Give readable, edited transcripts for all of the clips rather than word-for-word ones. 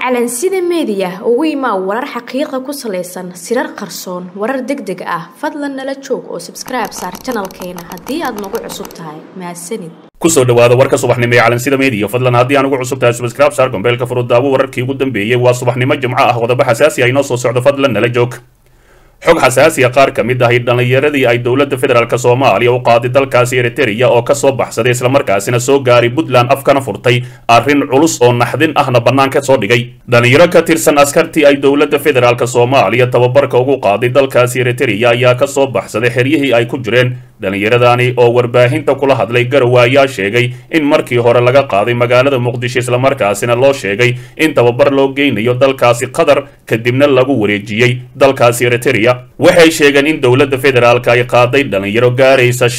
calansida media ugu imaa warar xaqiiqo ku saleysan sirar qarsoon warar degdeg ah fadlan nala joog oo subscribe saar channelkeena hadii aad nagu cusub tahay mahadsanid kusoo dhawaada warka subaxnimo ee calansida media fadlan hadii aan ugu cusub tahay subscribe saar gombeelka furudaawo wararkii ugu dambeeyay waa subaxnimo jimco ah qodobo xasaasi ah inoo soo socdo fadlan nala joog xog xasaasi ah qaar kamid ah dhalinyaradii ay dawladda federaalka Soomaaliya u qaaday dalkaasi Eritrea oo ka soo baxsaday isla markaasina soo gaaray Puntland afkana furtay arrin culus oo naxdin ahna banaanka soo dhigay dhalinyaro ka tirsan askartii ay dawladda federaalka Soomaaliya tababarka ugu qaaday dalkaasi Eritrea ayaa ka soo baxsaday xeriyihii ay ku jireen dhalinyaradani oo warbaahinta kula hadlay Garowe ayaa sheegay in markii hore laga qaaday magaalada Muqdisho isla markaasina loo sheegay in tababar loo geynayo dalkaasi Qatar kadibna lagu wareejiyay dalkaasi Eritrea waxay sheegeen in dawladda federaalka ay qaaday dhalinyaro gaaraysa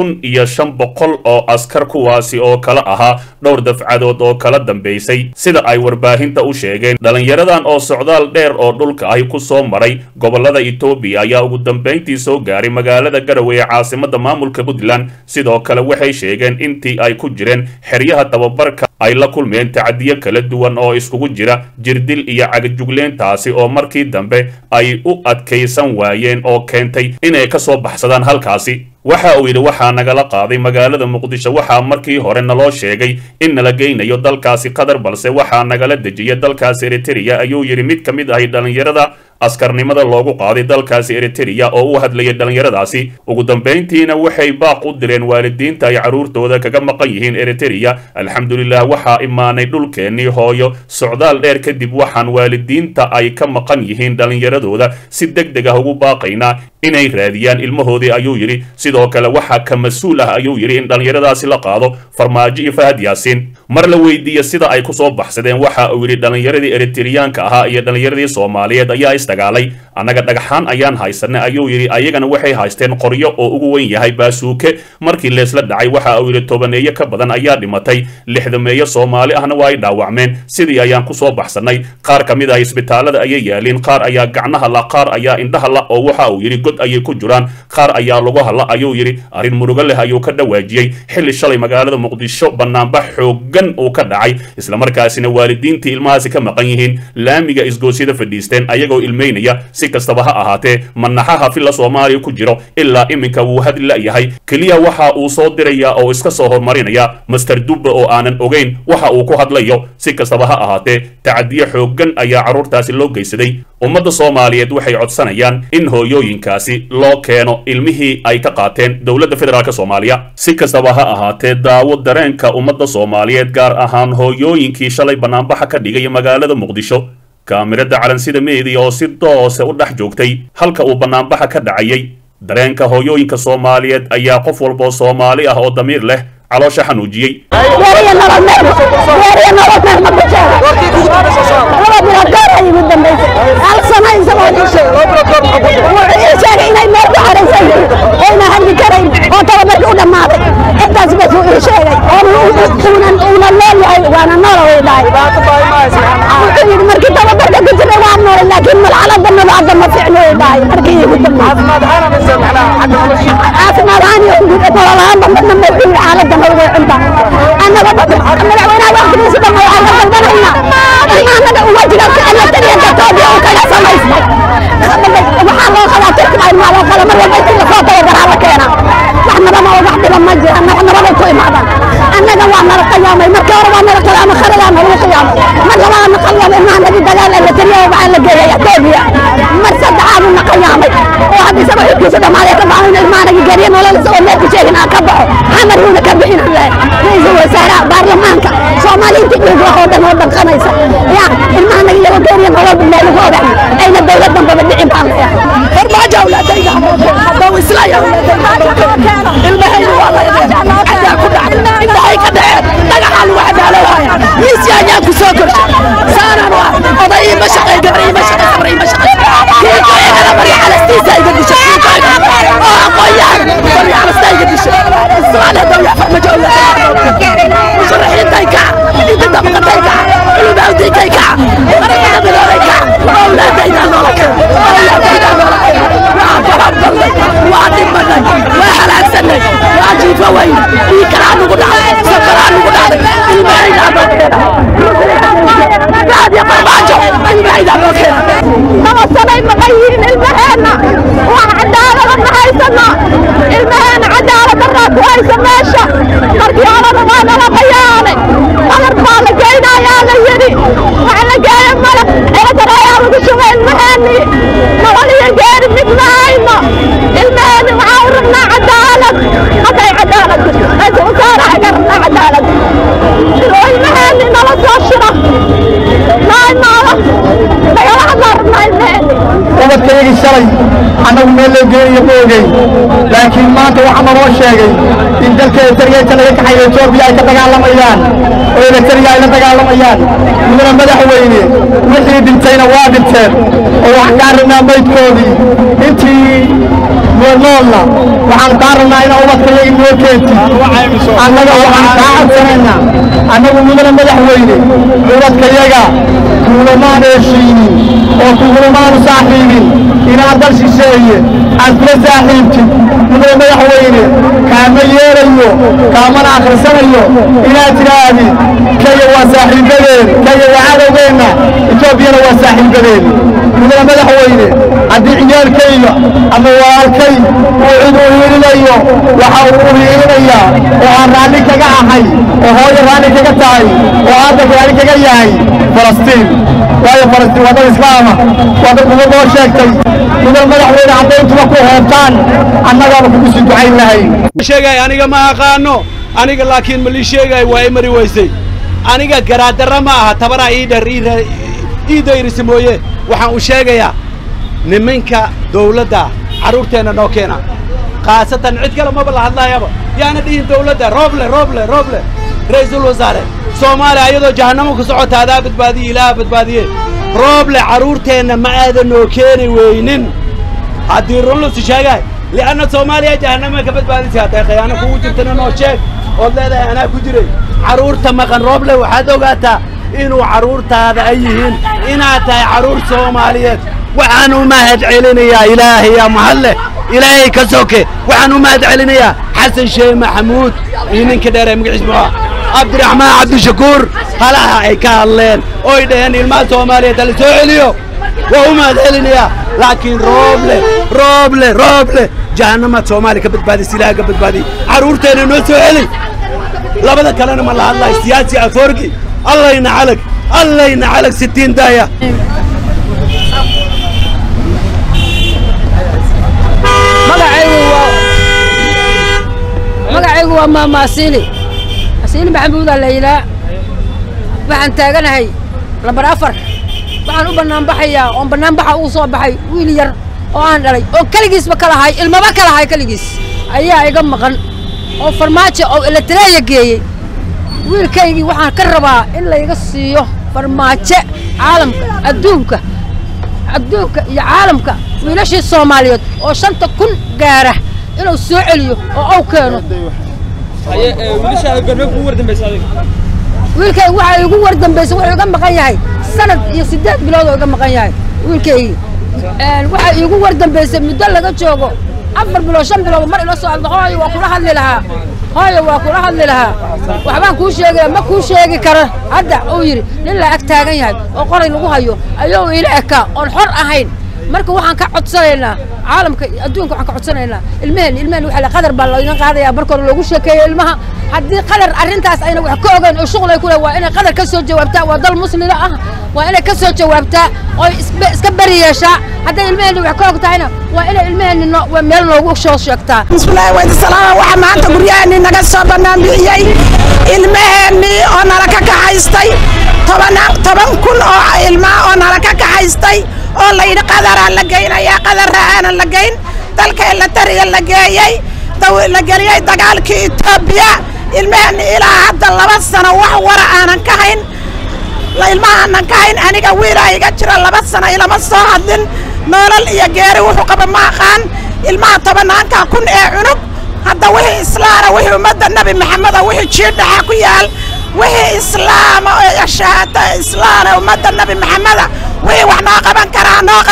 5,500 oo askar kuwaasi oo kala ahaa dhowr dafcadood oo kala dambeysay sida ay warbaahinta u sheegeen dhalinyaradan oo socdaal dheer oo dhulka ay ku soo maray gobolada Itoobiya ayaa ugu dambeyntii soo gaaray magaalada Garowe ee caasimada maamulka Puntland sidoo kale waxay sheegeen intii ay ku jireen xeryaha tababarka ay la kulmeen tacadiyo kala duwan oo iskugu jira jirdil iyo cagajugleentaasi oo markii dambe ay u adkaysan waayeen oo keentay inay ka soo baxsadaan halkaasi waxa uu yiri waxa nagala qaaday magaalada Muqdisho waxa markii hore naloo sheegay in nala geynayo dalkaasi Qatar balse waxa nagala dejiyay dalkaasi Eritrea ayuu yiri mid kamid ah dhalinyarada askarnimada loogu qaaday dalkaasi Eritrea oo u hadlayay dhalinyaradaasi ugu dambeyntiina waxay baaq u direen waalidiinta ay caruurtooda kaga maqan yihiin Eritrea alxamdulillah waxa imaanay dhulkeenii hooyo socdaal dheer kadib waxaan waalidiinta ay ka maqan yihiin dhalinyaradooda si degdeg ah ugu baaqaynaa inay raadiyaan ilmahoodii ayuu yiri sidoo kale waxa ka mas'uul ah ayuu yiri in dhalinyaradaasi la qaado Farmaajo iyo Fahad Yaasin mar la weydiiyay sida ay ku soo baxsadeen waxa uu yiri dhalinyaradii Eritreanka ahaa iyo dhalinyaradii Soomaaliyeed ayaa istagaalay anaga dhagaxaan ayaan haysanay ayuu yiri ayagana waxay haysteen qoryo oo ugu weyn yahay baasuuke markii leesla dhacay waxa uu yiri tobaneeyo ka badan ayaa dhimatay 60 Soomaali ahna way dhaawacmeen sidii ayaan ku soo baxsanay qaar kamid ah isbitaalada ayay yaaleen qaar ayaa gacnaha la qaar ayaa indhaha la oo waxa uu yiri ayay ku jiraan qaar ayaa lagu hadla ayuu yiri arin muruga leh ayuu ka dhawaajiyay xilli shalay magaalada Muqdisho banaanbax xoogan oo ka dhacay isla markaasina waalidiintii ilmahaasi ka maqan yihiin laamiga isgoosida fadhiisteen ayagoo ilmeynaya si kastaba ha ahaatee manaxaha filla Soomaaliya ku jiro ilaa iminka uu hadla yahay kaliya waxa uu soo diraya oo iska soo hormarinaya Master Dubbe oo aanan ogeyn waxa uu ku hadlayo si kastaba ha ahaatee tacadiyo xoogan ayaa caruurtaasi loo geysaday ummadda Soomaaliyeed waxay codsanayaan in hooyooyinkaasi loo keeno ilmihii ay ka qaateen dawladda federaalka Soomaaliya si kastaba ha ahaatee daawo dareenka ummadda Soomaaliyeed gaar ahaan hooyooyinkii shalay banaanbaxa ka dhigay magaalada Muqdisho kaamirada calansida media oo si toos ah u dhex joogtay halka uu banaanbaxa ka dhacayay dareenka hooyooyinka Soomaaliyeed ayaa qof walba Soomaali ah oo damiir leh caloosha xanuujiyay يا farmaajo ilmahayda loo keena nabasanay maqayiin ilmaheena waan cadaalada ma haysano ilmaheena cadaalad darraa ku haysa meesha markii horena waa nala qayaanay qadar baa la geynayaa la yidhi waxa la geeya male ciladar ayaa lagu shubay ilmaheennii nolol iyo geeri mid ma hayno ilmaheeni waxaa u rabnaa cadaalad halkay cadaalad aysa u saaraha ga rabnaa cadaalad oo ilmaheeni nala soo shiro naaynooda nagala hadlaa rabnaa ilmaheeni ubadkaygii shalay annagu meel loo geenayo ma ogeyn laakiin maanta waxaa naloo sheegay in dalka eritreya laga kaxayo etoobiya ay ka dagaalamayaan oo eritreya ay la dagaalamayaan mudana madaxweyne wixii dhintayna waa dhinteen oo waxaan kaa rabnaa maydkoodii intii noolna waxaan kaa rabnaa inaa ubadkaygii noo keentid annaga waxaan kaa codsanaynaa annagu mudana madaxweyne ubadkayaga kuulamaan heshiinin oo kuulamaanu saaxiibin inaad dal shisheeye aad kula saaxiibtid mudana madaxweyne kaama yeelayo kaamana akhrisanayo inaad tidhaahdi kaya waa saaxiibadeen kaya waa cadowgeenna etoobiyana waa saaxiibadeen mudana madaxweyne haddii ciyaalkayga ama walaalkay uu cid u hiilinayo waxa uu u hiilinayaa oo aan raalli kaga ahay oo hooyo raalli kaga tahay oo aabbanka raalli kaga yahay falastiin waayo falastiin waa dad islaama waa dad uga noo sheegtay mudana madaxweyne caddayntuba ku hoobtaan annagaaba kugu sii ducayn lahay sheegay aniga ma aqaano aniga laakiin ma lii sheegay waa i mari weysay aniga garaadara ma aha tabara ii dayrisi mooye waxaan u sheegayaa nimanka dawladda carruurteenna noo keena khaasatan cid kale maba la hadlaayaba yaana dhihin dawladda rooble ra'iisul wasaare soomaaliya ayadoo jahannamo ku socota adaa badbaadiye ilaaha badbaadiye rooble carruurteenna ma aadan noo keeni weynin haddii run lusi sheegay li'anna soomaaliya jahannama ka badbaadisay hadday khiyaano kugu jirtana noo sheeg ood leedahay anaa ku jiray carruurta maqan rooble waxaad ogaataa inuu carruurtaada ay yihiin inaad tahay carruur soomaaliyeed waxaan u mahad celinayaa ilaahay yaa mahadleh ilaahay ka soke waxaan u mahad celinayaa xasan sheekh maxamuud iyo ninka dheer ee magaciis muxuu cabdiraxmaan cabdishakuur halaha ay ka hadleen oy dhaheen ilmaha soomaaliyeed hala soo celiyo waa u mahad celinayaa laakiin rooble jahannamaad soomaaliya ka badbaadis ilaaha ka badbaadiy carruurteenna noo soo celi labada kalena ma la hadlahay siyaasi afoorgi allayna calag 60 daaya magacaygu waa maama asiili maxamuudaa la yidhaa waxaan taaganahay lambar 4 waxaan u bannaanbaxayaa oon bannaanbaxa uu soo baxay wiil yar oo aan dhalay oo keligiisba ka lahay ilmaba ka lahay keligiis ayaa iga maqan oo farmaajo oo eritreya geeyey wiilkaygii waxaan ka rabaa in layga siiyo farmaajo caalamka adduunka iyo caalamka wiilashii soomaaliyeed oo 5,000 gaara inuu soo celiyo oo uu keeno wiilkaygu waxa igu wardambeysay wuxuu iga maqan yahay sanad iyo 8 bilood oo iga maqan yahay wiilkaygi waxa igu wardambeysay muddo laga joogo 4 bilood 5 bilood mar ila soo hadlo hooyo waa kula hadli lahaa waxbaan kuu sheegaya ma kuu sheegi karo hadda uu yiri nin la ag taagan yahay oo qoray lagu hayo ayuu ila ekaa oon xor ahayn marka waxaan ka codsanaynaa caalamka adduunka waxaan ka codsanaynaa ilmaheen waxa la qadar baa laga qaadayaa marka hore loogu sheekeeyo ilmaha haddii qadar arrintaas ayna wax ka ogeyn oo shuqul ay ku leeyahay waa inay qadar ka soo jawaabtaa waa dal muslima ah waa inay ka soo jawaabtaa oo iska bari yeeshaa hadday ilmaheen wax ka ogtahayna waa inay ilmaheen meel loogu soo sheegtaa bismillaahi wa salaam waxa maanta guryaheeni naga soo bannaan bixiyay ilmaheeni oo nala ka kaxaystay 10,000 oo ilma oo nala ka kaxaystay oo la yidhi qadaraa la geynayaa qadarra aanan la geyn dalka eritreya la geeyey la geliyey dagaalkii etoobiya ilmaheeni ilaa hadda 2 sano wax wara aanan ka hayn ilmahaanan ka hayn aniga wiilaa iga jira 2 sano ilama soo hadlin nolol iyo geeri wuxuu qaba ma aqaan ilmaha 10,000 ee cunug hadda wixii islaana wixii ummadda nabi maxameda wixii jiidhaxa ku yaal wixii islaama oo shahaada islaana ummadda nabi maxameda wixii wax noo qaban karaa noo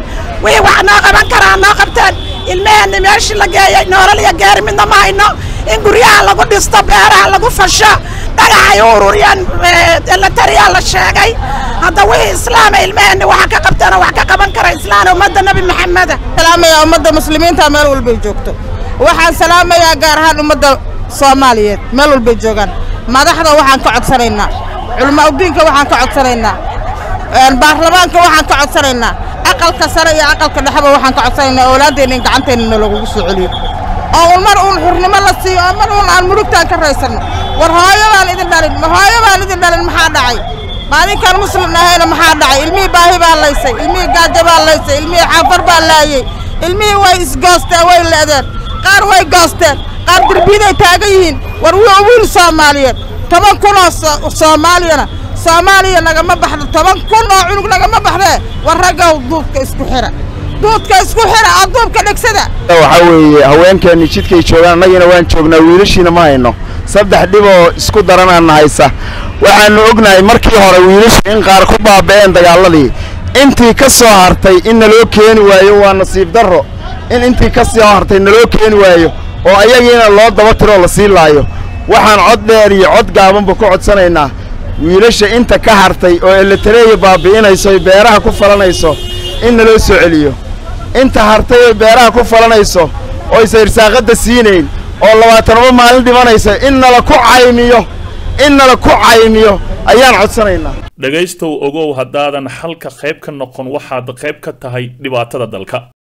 qabtaan ilmaheeni meeshii la geeyey nolol iyo geeri midna ma hayno in guryaha lagu dhisto beeraha lagu fasho dhagaxay ururiyaan la tariyaa la sheegay hadda wixii islaama ilmaheenni waxa ka qabtana wax ka qaban kara islaana ummadda nabi maxameda salaamaya ummadda muslimiinta meel walbay joogto waxaan salaamayaa gaar ahaan ummadda soomaaliyeed meel walbay joogaan madaxda waxaan ka codsanaynaa culamo diinka waxaan ka codsanaynaa baarlamaanka waxaan ka codsanaynaa aqalka sare iyo aqalka dhexba waxaan ka codsanaynaa awlaadeena in gacanteena lagu soo celiyo oo mar uun xurnimo la siiyo oo mar uun aan murugtaan ka raysano war hooyo baan idin dhalin maxaa dhacay maalinkan muslim ahayna maxaa dhacay ilmihii baahi baa laysay ilmihii gaajo baa laysay ilmihii xaafar baa laayay ilmihii way isgoosteen way leedeen qaar way goosteen qaar derbiyaday taagan yihiin war wiil Soomaaliyeed 10 kun oo Soomaaliyana Soomaaliya nagama baxdo 10 kun oo cunug nagama baxdee war ragga duubka isku xira aduubka dhigsada waxa weeye haweenkeena jidkay joogaan anagina waan joognaa wiilashiina ma hayno saddex dhib oo isku daranaan haysa waxaanu ognahay markii hore wiilasha in qaar ku baaba'een dagaaladii intii ka soo hartay in naloo keeni waayo waa nasiib darro in intii ka soo hartay naloo keeni waayo oo ayagiina loo daba tiro la sii laayo waxaan cod dheer iyo cod gaabanba ku codsanaynaa wiilasha inta ka hartay oo eletareeya baabi'inayso beeraha ku falanayso in naloo soo celiyo inta hartay oo beeraha ku falanayso oo irsaaqada siinayn oo 20 maalin dhimanaysa in nala ku caymiyo ayaan codsanaynaa dhagaystow ogow haddaadan halka qayb ka noqon waxaad qayb ka tahay dhibaatada dalka.